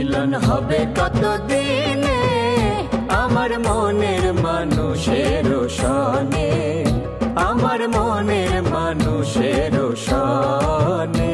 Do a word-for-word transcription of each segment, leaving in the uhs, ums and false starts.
মিলন হবে কতদিনে আমার মনের মানুষের সনে, আমার মনের মানুষের সনে।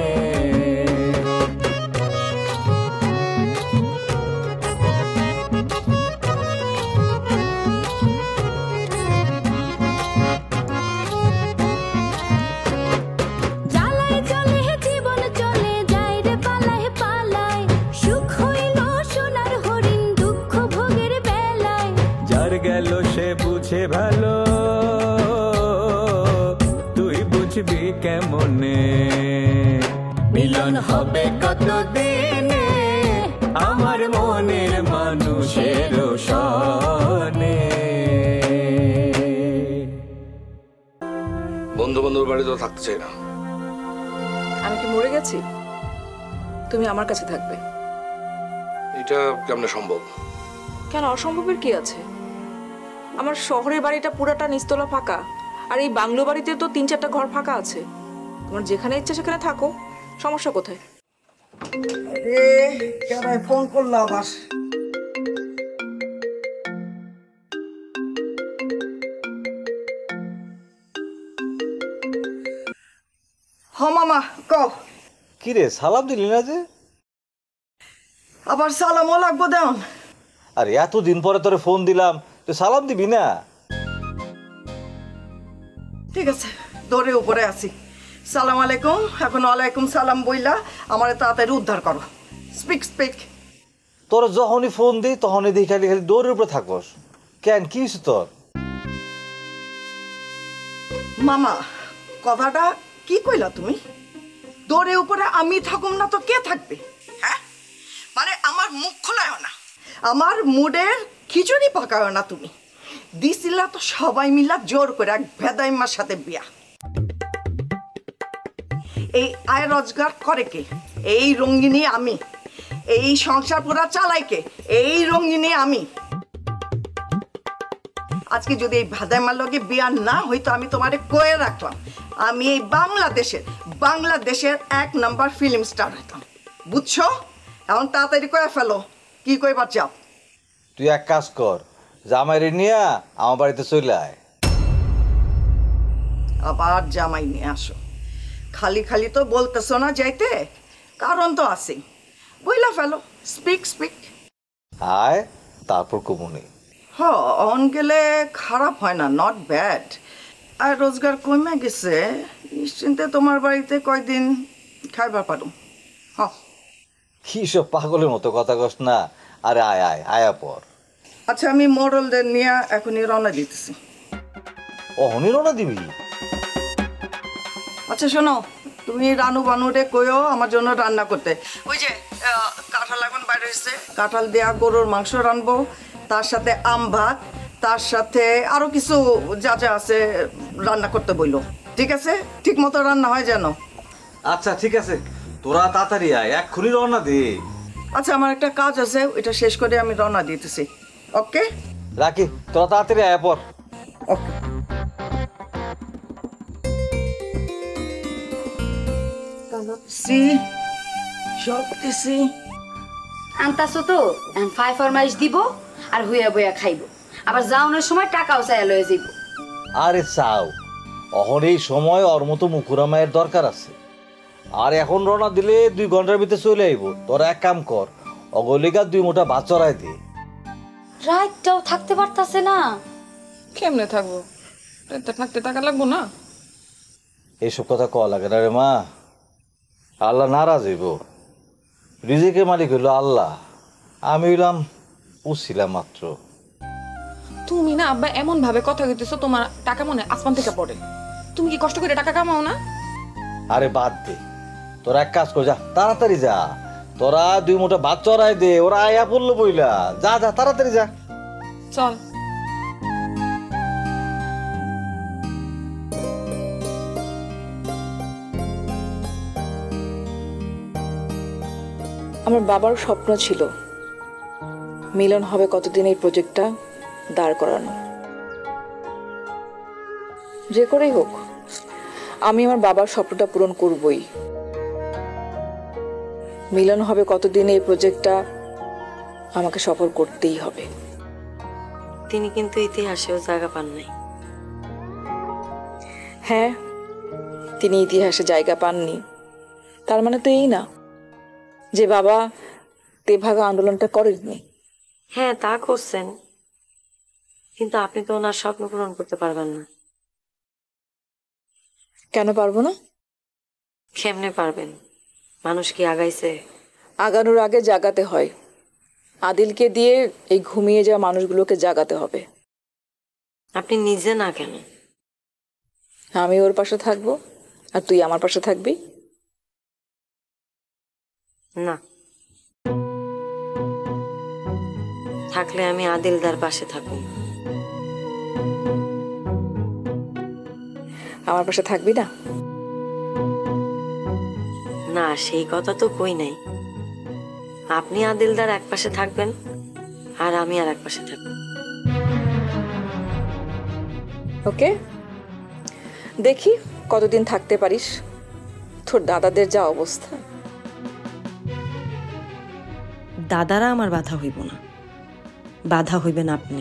গেল সে বুঝে ভালো, তুই বুঝবি কেমনে। মিলন হবে কতদিনে আমার মনের মানুষের সনে। বন্ধু বান্ধব বাড়িতে থাকতে চাই না। আমি কি মরে গেছি? তুমি আমার কাছে থাকবে। এটা কেমনে সম্ভব? কেন অসম্ভবের কি আছে? আমার শহরের বাড়িটা পুরাটা নিস্তলা ফাঁকা, আর এই বাংলো বাড়িতে তো তিন চারটা ঘর ফাঁকা আছে। তোমার যেখানে ইচ্ছা সেখানে থাকো, সমস্যা কোথায়? ফোন করলো আবার। হ মামা কও। কি রে সালাম দিলি না যে? আবার সালামও লাগবো দেন? আরে এতদিন পরে তোরে ফোন দিলাম, তুই সালাম দিবি না? ঠিক আছে, দৌড়ে উপরে আসি। সালাম আলাইকুম। এখন ওয়ালাইকুম সালাম বইলা আমার তাড়াতাড়ি উদ্ধার করো। Speak speak. তোর যখনই ফোন দিই তখনই দেখি খালি খালি দৌড়ের উপরে থাকস কেন? কি হয়েছে তোর? মামা কথাটা কি কইলা তুমি? দৌড়ে উপরে আমি থাকুম না তো কে থাকবে? হ্যাঁ, মানে আমার মুখ খোলায় না, আমার মুডের খিচুড়ি পাকায় না তুমি। দিছিলা তো সবাই মিলা জোর করে এক ভেদাইমার সাথে বিয়া। এই আয় রোজগার করে কে? এই রঙ্গিনী আমি। এই সংসার পুরা চালাই কে? এই রঙ্গিনী আমি। আজকে যদি এই ভেদাইমার লগে বিয়া না হইতো আমি তোমারে কয়ে রাখলাম আমি এই বাংলাদেশের বাংলাদেশের এক নাম্বার ফিল্ম স্টার হইতাম, বুঝছো? এখন তাড়াতাড়ি কয়ে ফেলো কি কইবার চাও। তুই এক কাজ কর, জামাইরে নিয়ে আমার বাড়িতে চলে আয়। আবার জামাই নিয়ে আসো? খালি খালি তো বলতেছো না যাইতে, কারণ তো আছেই। বইলা ফেলো। Speak speak. আয়, তারপর কমুনি। হ, অন গেলে খারাপ হয় না, নট ব্যাড। আর রোজগার কমে গেছে, নিশ্চিন্তে তোমার বাড়িতে কয়দিন খাইবার পারো। হ, কি সব পাগলের মতো কথা কস না। আরে আয় আয় আয়া পর। আচ্ছা, আমি মোড়লদের নিয়ে এখনই রওনা দিতেছি। অহনি রওনা দিবি? আচ্ছা শোনো, তুমি রানু বানুরে কইও আমার জন্য রান্না করতে। ওই যে কাঁঠাল এখন বাইরে হয়েছে, কাঁঠাল দেয়া গরুর মাংস রানবো, তার সাথে আম ভাত, তার সাথে আরো কিছু যা যা আছে রান্না করতে বইলো। ঠিক আছে? ঠিক মতো রান্না হয় যেন। আচ্ছা ঠিক আছে, তোরা তাড়াতাড়ি আয়, এক্ষুনি রওনা দে। আচ্ছা, আমার একটা কাজ আছে, ওইটা শেষ করে আমি রওনা দিতেছি। ওকে রাখি, তোরা তাড়াতাড়ি আয় পর। ওকে। সি সব দিছি আনতাছো তো, এখন ফাই ফরমাইশ দিব আর হুইয়া বইয়া খাইব, আবার যাওনের সময় টাকাও চাইয়া লয়ে যাইব। আরে চাও, অহন এই সময় ওর মতো মুখুরা মায়ের দরকার আছে। আর এখন রওনা দিলে দুই ঘন্টার ভিতরে চলে আইব। তোরা এক কাম কর, অগলিকা দুই মোটা ভাত চড়াই দে। রাতটাও থাকতে পারতাছে না। কেমনে থাকবো? রাতে থাকতে টাকা লাগবো না? এইসব কথা কওয়া লাগে না রে মা। আল্লাহ নারাজ হইব। রিজিকের মালিক হইল আল্লাহ, আমি হইলাম বুঝছিলাম মাত্র। তুমি না আব্বা এমন ভাবে কথা কইতেছো তোমার টাকা মনে আসমান থেকে পড়ে। তুমি কি কষ্ট করে টাকা কামাও না? আরে বাদ দে, তোরা এক কাজ কর, যা তাড়াতাড়ি যা। তোরা দুই মোটা ভাত চড়াই দে, ওরা আয়া পড়লো বইলা। যা যা তাড়াতাড়ি যা। চল। আমার বাবার স্বপ্ন ছিল মিলন হবে কতদিন এই প্রজেক্টটা দাঁড় করানো। যে করেই হোক আমি আমার বাবার স্বপ্নটা পূরণ করবই। মিলন হবে কতদিন এই প্রজেক্টটা আমাকে সফর করতেই হবে। তিনি কিন্তু ইতিহাসেও জায়গা পান নাই। হ্যাঁ, তিনি ইতিহাসে জায়গা পাননি, তার মানে তো এই না যে বাবা তেভাগা আন্দোলনটা করেননি। হ্যাঁ, তা করছেন, কিন্তু আপনি তো ওনার স্বপ্ন পূরণ করতে পারবেন না। কেন পারবো না? কেমনে পারবেন? মানুষ কি আগাইছে? আগানোর আগে জাগাতে হয়। আদিলকে দিয়ে এই ঘুমিয়ে যাওয়া মানুষগুলোকে জাগাতে হবে। আপনি নিজে না কেন? আমি ওর পাশে থাকবো আর তুই আমার পাশে থাকবি। না, থাকলে আমি আদিলদার পাশে থাকবো। আমার পাশে থাকবি না? না, সেই কথা তো কই নাই। আপনি আদিলদার এক পাশে থাকবেন আর আমি আর এক পাশে থাকবো। ওকে, দেখি কতদিন থাকতে পারিস। তোর দাদাদের যা অবস্থা। দাদারা আমার বাধা হইব না, বাধা হইবেন আপনি।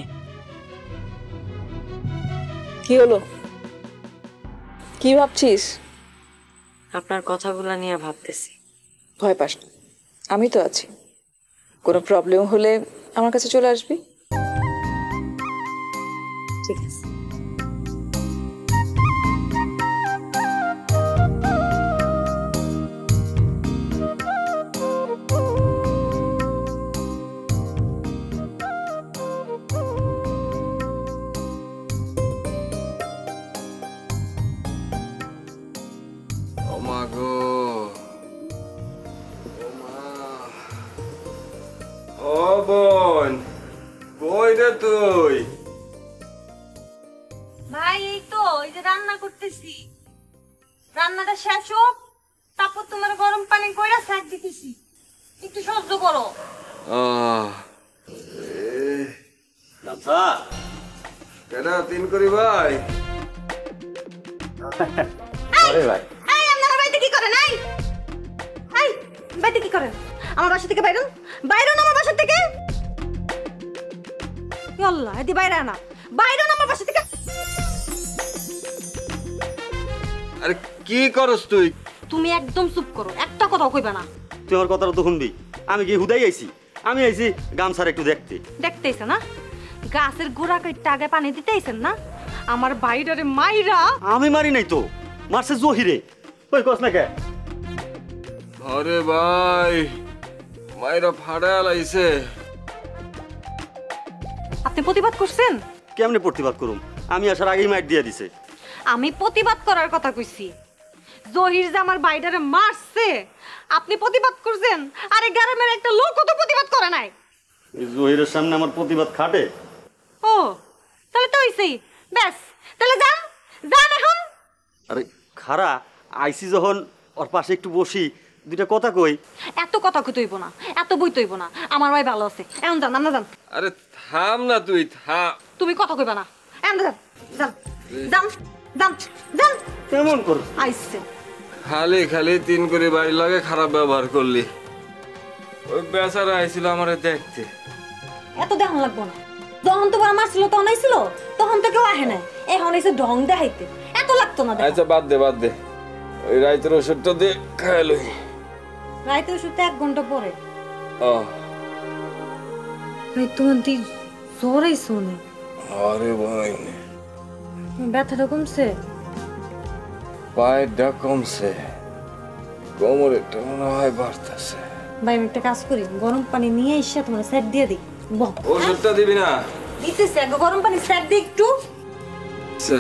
কি হলো? কি ভাবছিস? আপনার কথাগুলো নিয়ে ভাবতেছি। ভয় পাস না, আমি তো আছি। কোনো প্রবলেম হলে আমার কাছে চলে আসবি। ঠিক আছে। তুই ভাই এই তো এই যে রান্না করতেছি, রান্নাটা শেষ হোক তারপর তোমার গরম পানি কইরা শাক দিতেছি, একটু সহ্য করো। আচ্ছা কেডা তিন করি ভাই? আরে ভাই এই আপনারা বাড়িতে কি করেন? এই এই বাড়িতে কি করেন? আমার বাসা থেকে বাইরন, বাইরন আমার বাসা থেকে। আল্লাহ, এদি বাইরে না, বাইরন আমার বাসা থেকে। আরে কি করস তুই? তুমি একদম চুপ করো, একটা কথাও কইবা না। তুই আমার কথাটা তো শুনবি। আমি কি হুদাই আইছি? আমি আইছি গামছার একটু দেখতে। দেখতেইছ না গাছের গোড়া কাইটটা আগে পানি দিতেইছেন না? আমার বাইরে মাইরা। আমি মারি নাই তো, মারছে জহিরে। ওই কস না কে? আরে ভাই মাইরা ফাড়া লাইছে। আপনি প্রতিবাদ করছেন? কেমনে প্রতিবাদ করুম? আমি আসার আগেই মাইট দিয়ে দিছে। আমি প্রতিবাদ করার কথা কইছি। জহির যে আমার বাইরে মারছে, আপনি প্রতিবাদ করছেন। আরে গ্রামের একটা লোক তো প্রতিবাদ করে নাই। এই জহিরের সামনে আমার প্রতিবাদ খাটে? ও তাহলে তো হইছেই, ব্যাস তাহলে যান যান এখন। আরে খারা আইসি যখন ওর পাশে একটু বসি, দুইটা কথা কই। এত কথা কইতেইব না, এত বইতেইব না, আমার ভাই ভালো আছে। এখন যান, আমরা যান। আরে থাম না তুই, থাম। তুমি কথা কইবা না, এখন যান যান যান যান যান। কেমন কর আইছে খালি খালি তিন করে বাড়ি লাগে খারাপ ব্যবহার করলি। ওই বেচারা আইছিল আমারে দেখতে। এত দেখান লাগবো না। যখন তোমার মারছিল তখন আইছিল, তখন তো কেউ আহে না। এখন এসে ঢং দেখাইতে এত লাগতো না। আচ্ছা বাদ দে বাদ দে, ওই রাইতের ওষুধটা দে খাই লই। রাইতে ওষুধটা এক ঘন্টা পরে। ও তোমার দি জ্বর আইসো না? আরে ভাই ব্যথাটা কমছে? পায়েরটা কমছে, কোমরেরটা মনে হয় বাড়তেছে। ভাই আমি একটা কাজ করি, গরম পানি নিয়ে এসে তোমার সেট দিয়ে দিই। ওষুধটা দিবি না? দিতেছি, আগে গরম পানি সেট দিই একটু। আচ্ছা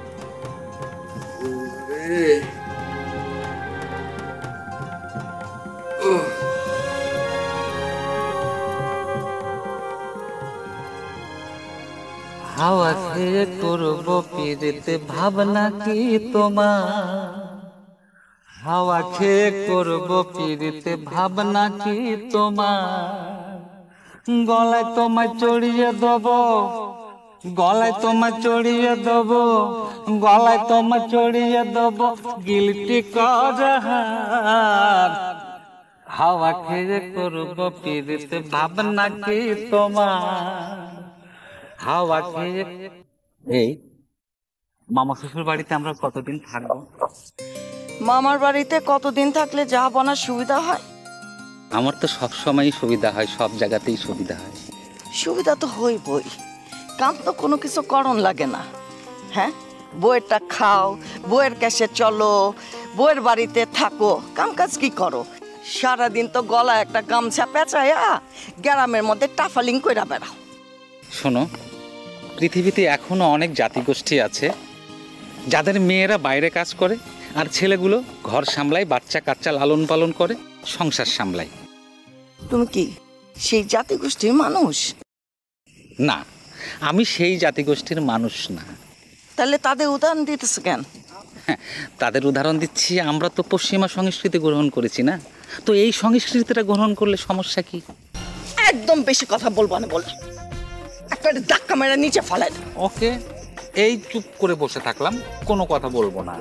হাওয়া খেয়ে করব পিরিতে ভাবনা কি তোমার, হাওয়া খেয়ে করব পিরিতে ভাবনা কি তোমার, গলায় তোমায় চড়িয়ে দেব, গলায় তোমায় চড়িয়ে দেব, গলায় তোমায় চড়িয়ে দেব গিলটি করার, হাওয়া খেয়ে করব পিরিতে ভাবনা কি তোমার হাওয়া খেয়ে। এই মামা শ্বশুর বাড়িতে আমরা কতদিন থাকবো? মামার বাড়িতে কতদিন থাকলে যা বনার সুবিধা হয়? আমার তো সব সময়ই সুবিধা হয়, সব জায়গাতেই সুবিধা হয়। সুবিধা তো হইবই, কাম তো কোনো কিছু করণ লাগে না। হ্যাঁ, বইয়েরটা খাও, বইয়ের কাছে চলো, বইয়ের বাড়িতে থাকো, কাম কাজ কি করো? সারাদিন তো গলা একটা গামছা পেঁচায়া গ্রামের মধ্যে টাফালিং কইরা বেড়াও। শোনো, পৃথিবীতে এখনো অনেক জাতিগোষ্ঠী আছে যাদের মেয়েরা বাইরে কাজ করে আর ছেলেগুলো ঘর সামলায়, বাচ্চা কাচ্চা লালন পালন করে, সংসার সামলায়। তুমি কি সেই জাতিগোষ্ঠীর মানুষ? না, আমি সেই জাতিগোষ্ঠীর মানুষ না। তাহলে তাদের উদাহরণ দিতেছ কেন? হ্যাঁ, তাদের উদাহরণ দিচ্ছি, আমরা তো পশ্চিমা সংস্কৃতি গ্রহণ করেছি না, তো এই সংস্কৃতিটা গ্রহণ করলে সমস্যা কি? একদম বেশি কথা বলবো না বলে একটা ধাক্কা মেরে নিচে ফেলাই। ওকে, এই চুপ করে বসে থাকলাম, কোনো কথা বলবো না।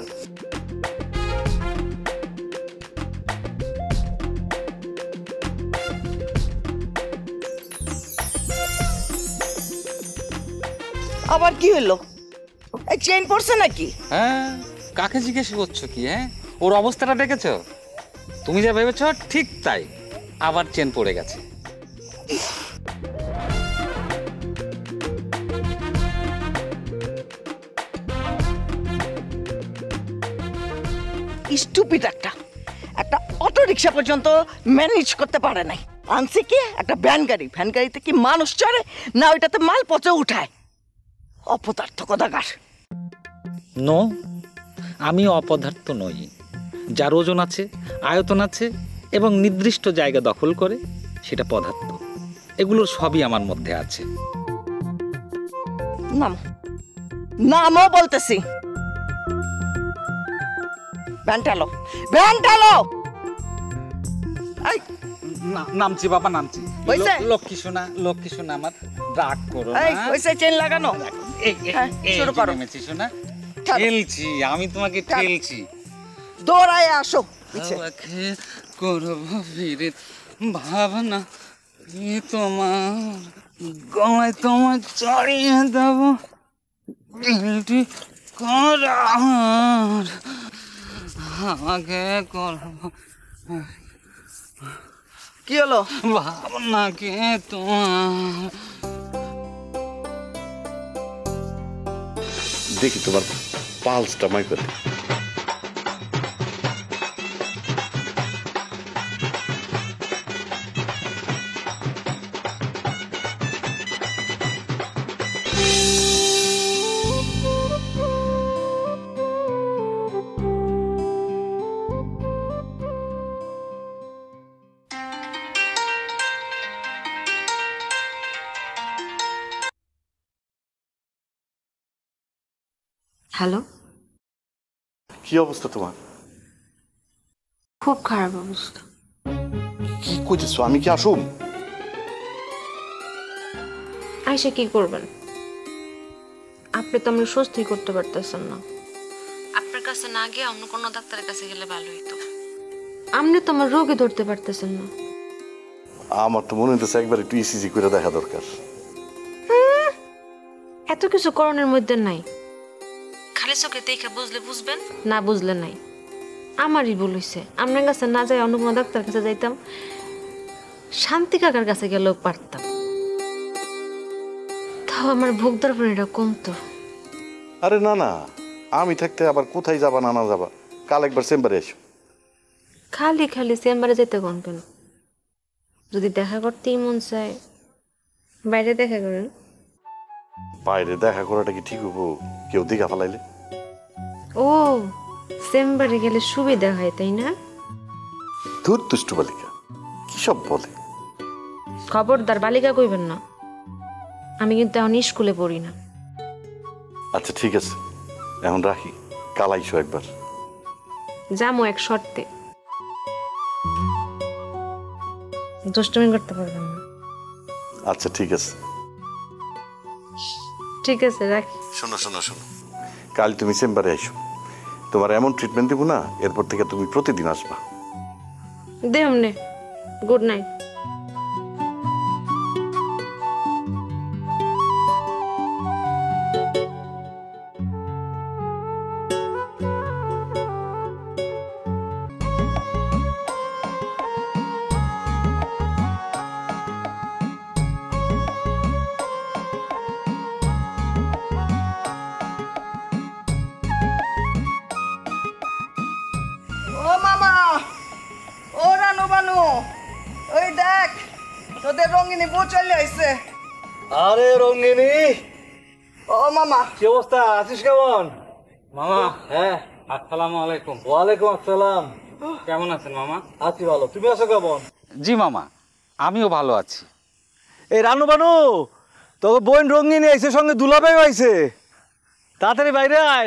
আবার কি হলো? এই চেইন পড়ছে নাকি? হ্যাঁ, কাকে জিজ্ঞেস করছো কি? হ্যাঁ, ওর অবস্থাটা দেখেছো? তুমি যা ভেবেছো ঠিক তাই, আবার চেন পড়ে গেছে। স্টুপিড একটা একটা অটো রিক্সা পর্যন্ত ম্যানেজ করতে পারে নাই। আনছে কি একটা ভ্যান গাড়ি, ভ্যান গাড়িতে কি মানুষ চড়ে না ওইটাতে মাল পচে উঠায়? অপদার্থ কোথাকার। নো, আমি অপদার্থ নই। যার ওজন আছে, আয়তন আছে এবং নির্দিষ্ট জায়গা দখল করে, সেটা পদার্থ। এগুলোর সবই আমার মধ্যে আছে। নাম নামও বলতেছি। ভ্যানটালো ভ্যানটালো এই না- নামছি বাবা, নামছি। হইছে? লো- লক্ষ্মী সোনা, লক্ষ্মী সোনা আমার, রাগ করো না। এই কইছে চেন লাগানো। এই- এই- হ্যাঁ, এই শুরু যে করো। নেমেছি সোনা, চলো। ঠেলছি, আমি তোমাকে চলো। ঠেলছি। দৌড়ায় আসো পিছে। হাওয়াকে করব পিরিত ভাবনা কি তোমার গলায় তোমার চড়িয়ে দেব দিলটি করার আমাকে করব কি হলো? ভাবনা কি তোমার। দেখি তোমার পালসটা মাইপে। হ্যালো, কি অবস্থা তোমার? খুব খারাপ অবস্থা। কি কইতেছো? আমি কি আসুম? আইসা কি করবেন? আপনি তো আমরা স্বস্তি করতে পারতেছেন না। আপনার কাছে না গিয়ে অন্য কোনো ডাক্তারের কাছে গেলে ভালো হইতো। আপনি তো আমার রোগী ধরতে পারতেছেন না। আমার তো মনে হইতেছে একবার একটু ইসিজি করে দেখা দরকার। এত কিছু করণের মধ্যে নাই, খালি চোখে দেখে বুঝলে বুঝবেন, না বুঝলে নাই। আমারই ভুল হয়েছে, আপনার কাছে না যাই অন্য কোনো ডাক্তার কাছে যাইতাম, শান্তি কাকার কাছে গেলেও পারতাম, তাও আমার ভোগ দর্পণটা কমতো। আরে না না, আমি থাকতে আবার কোথায় যাবা না না যাবা? কাল একবার চেম্বারে এসো। খালি খালি চেম্বারে যেতে কোন কেন? যদি দেখা করতেই মন চায় বাইরে দেখা করেন। বাইরে দেখা করাটা কি ঠিক হবো? কেউ দেখা ফেলাইলে? ও, চেম্বারে গেলে সুবিধা হয় তাই না? ধুর দুষ্টু বালিকা, কি সব বলে। খবরদার বালিকা কইবেন না, আমি কিন্তু এখন স্কুলে পড়ি না। আচ্ছা ঠিক আছে, এখন রাখি, কাল আইসো একবার। যামো এক শর্তে, দুষ্টুমি করতে পারবেন না। আচ্ছা ঠিক আছে। ঠিক আছে, রাখি। শোনো শোনো শোনো, কাল তুমি চেম্বারে আইসো, তোমার এমন ট্রিটমেন্ট দিব না, এরপর থেকে তুমি প্রতিদিন আসবা। দেমনে গুড নাইট। ও মামা, ও রানু বানু, ওই দেখ তোদের রঙিনী বউ চলে আইছে। আরে রঙ্গিনী, ও মামা, কি অবস্থা? আছিস কেমন? মামা, হ্যাঁ, আসসালামু আলাইকুম। ওয়ালাইকুম আসসালাম। কেমন আছেন মামা? আছি ভালো, তুমি আছো কেমন? জি মামা, আমিও ভালো আছি। এই রানু বানু, তোকে বোন রঙ্গিনী আইছে, সঙ্গে দুলাভাইও আইছে, তাড়াতাড়ি বাইরে আয়।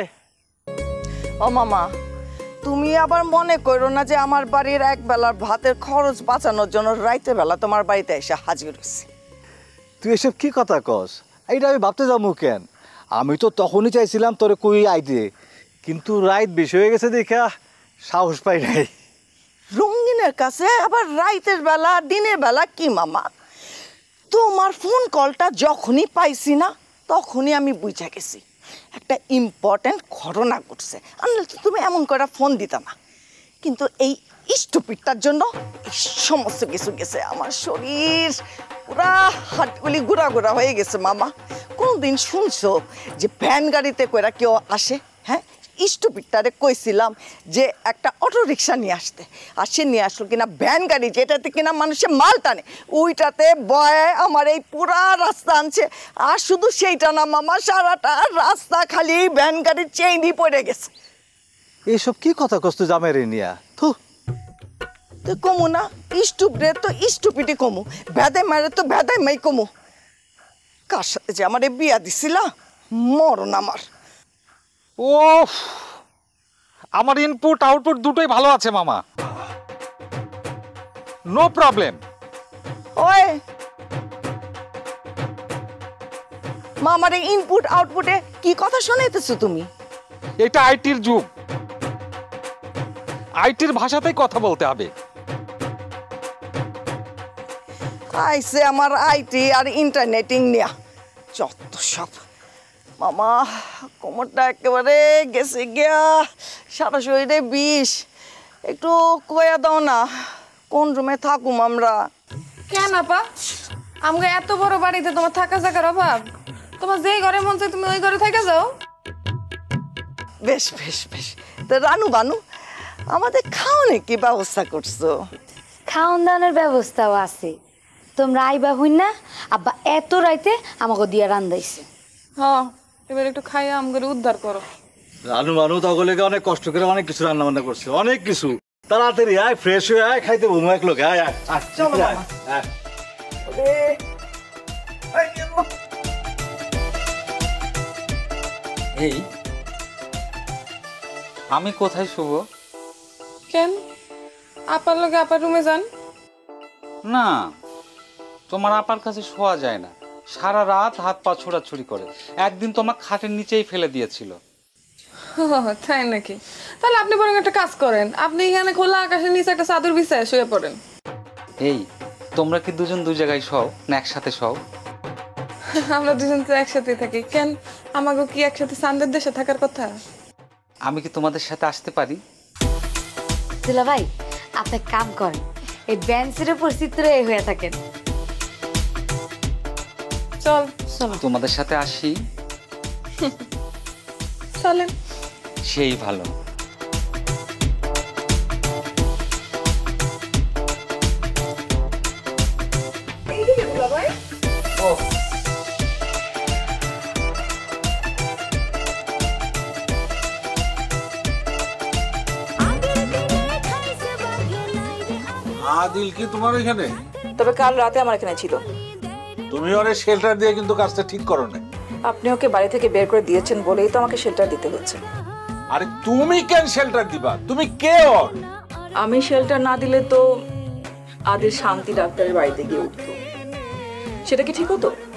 ও মামা, তুমি আবার মনে করো না যে আমার বাড়ির এক বেলার ভাতের খরচ বাঁচানোর জন্য রাইতে বেলা তোমার বাড়িতে এসে হাজির হয়েছি। তুই এসব কি কথা কস? এইটা আমি ভাবতে যাবো কেন? আমি তো তখনই চাইছিলাম তোরে কই আইতে, কিন্তু রাইত বেশি হয়ে গেছে দেখা সাহস পাই নাই। রঙিনের কাছে আবার রাইতের বেলা দিনের বেলা কি মামা? তোমার ফোন কলটা যখনই পাইছি না তখনই আমি বুঝে গেছি একটা ইম্পর্টেন্ট ঘটনা ঘটছে, আর নাহলে তো তুমি এমন করে ফোন দিতা না। কিন্তু এই স্টুপিডটার জন্য এই সমস্ত কিছু গেছে, আমার শরীর পুরা হাতগুলি গুড়া গুড়া হয়ে গেছে মামা। কোনদিন শুনছো যে ভ্যান গাড়িতে কইরা কেউ আসে? হ্যাঁ, স্টুপিডটারে কইছিলাম যে একটা অটো রিক্সা নিয়ে আসতে, আর সে নিয়ে আসলো কিনা ভ্যান গাড়ি, যেটাতে কিনা মানুষের মাল টানে, ওইটাতে বয়ে আমার এই পুরা রাস্তা আনছে। আর শুধু সেইটা না মামা, সারাটা রাস্তা খালি ভ্যান গাড়ির চেইনই পড়ে গেছে। এইসব কি কথা কষ্ট জামাই রে নিয়া? থু, তো কমু না, স্টুপিডে তো স্টুপিডই কমু, ভেদাই মারে তো ভেদাই মাই কমু। কার সাথে যে আমার বিয়া দিছিলা, মরণ আমার। ও, আমার ইনপুট আউটপুট দুটোই ভালো আছে মামা, নো প্রবলেম। ওই মামার ইনপুট আউটপুটে কি কথা শোনাইতেছো তুমি? এটা আইটির যুগ, আইটির ভাষাতেই কথা বলতে হবে। আইসে আমার আইটি আর ইন্টারনেটিং নিয়া যত সব। মামা কোমরটা একেবারে গেছে গিয়া, সারা শরীরে বিষ। একটু কয়া দাও না কোন রুমে থাকুম আমরা? কেন আপা, আমাকে এত বড় বাড়িতে তোমার থাকা জায়গার অভাব? তোমার যেই ঘরে মন চায় তুমি ওই ঘরে থেকে যাও। বেশ বেশ বেশ, তো রানু বানু, আমাদের খাওয়ানোর কি ব্যবস্থা করছো? খাওন দাওয়ানোর ব্যবস্থাও আছে, তোমরা আইবা হইন না? আব্বা এত রাইতে আমাকে দিয়া রান্দাইছে। হ্যাঁ, এবার একটু খাইয়া আমাকে উদ্ধার করো। রানু মানু তগলেকে অনেক কষ্ট করে অনেক কিছু রান্না বান্না করছে, অনেক কিছু। তাড়াতাড়ি আয়, ফ্রেশ হয়ে আয়, খাইতে বলবো এক লোক। আয় আয় আয়, চলো আয়, মামা। আয়। এই আমি কোথায় শুভ? কেন আপার লোকে আপার রুমে যান না, তোমার আপার কাছে শোয়া যায় না, সারা রাত হাত পা ছোড়াছুড়ি করে। একদিন তোমার খাটের নিচেই ফেলে দিয়েছিল। তাই নাকি? তাহলে আপনি বরং একটা কাজ করেন, আপনি এখানে খোলা আকাশের নিচে একটা চাদর বিছায় শুয়ে পড়েন। এই তোমরা কি দুজন দুই জায়গায় শও না একসাথে শও? আমরা দুজন তো একসাথে থাকি। কেন আমাকে কি একসাথে চাঁদের দেশে থাকার কথা? আমি কি তোমাদের সাথে আসতে পারি? দুলা ভাই, আপনি কাম করেন, এই বেঞ্চের উপর চিত্রে হয়ে থাকেন। চল চলো, তোমাদের সাথে আসি। চলেন। সেই ভালো। আদিল কি তোমার এখানে? তবে কাল রাতে আমার এখানে ছিল। তুমি অনেক শেল্টার দিয়ে কিন্তু কাজটা ঠিক করো না। আপনি ওকে বাড়ি থেকে বের করে দিয়েছেন বলেই তো আমাকে শেল্টার দিতে হচ্ছে। আরে তুমি কেন শেল্টার দিবা? তুমি কে ওর? আমি শেল্টার না দিলে তো আদিল শান্তি ডাক্তারের বাড়িতে গিয়ে উঠতো, সেটা কি ঠিক হতো?